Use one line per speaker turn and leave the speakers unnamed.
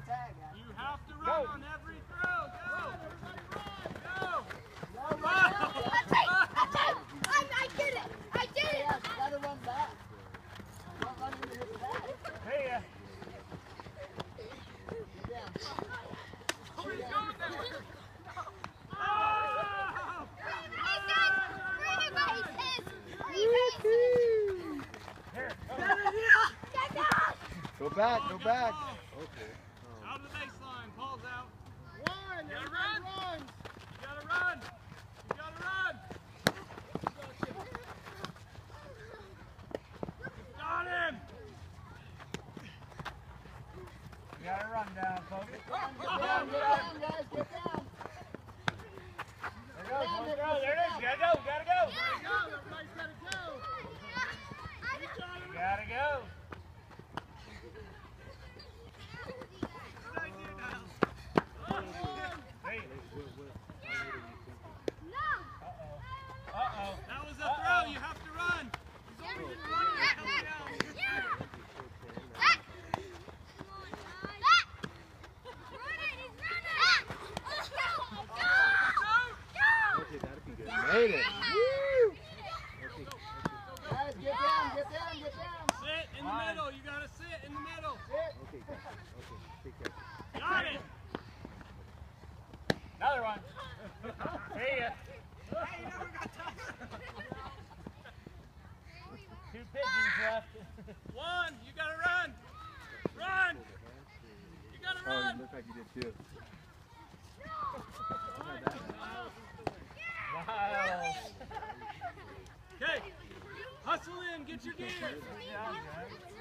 You have to run on every throw. Go. Go. Run.
I did it. I did it.
Gotta run back. Don't run into his back.
Hey,
Go back, go back. Okay.
Out of the baseline, Paul's out.
One.
You gotta run. You gotta run. You gotta run. Got him. You gotta run down, folks.
Get down, guys. Get down.
There it goes, one throw. There it is. You gotta go. Gotta go.
Everybody's gotta go.
You gotta go. Uh-oh. That was a throw. You have to run. He's only been running. Coming down.
Okay, that'd be good. Made it. Woo!
Guys, get down, get down, get down.
Sit in the middle. You gotta sit in the middle.
Okay, guys. Okay, take care.
Got it. Another one. See ya. Hey, you never got time. 2 pigeons left. One. You gotta run. Run. You gotta
Oh,
run.
it looks like you did too.
Wow. Okay. Hustle in. Get your gear.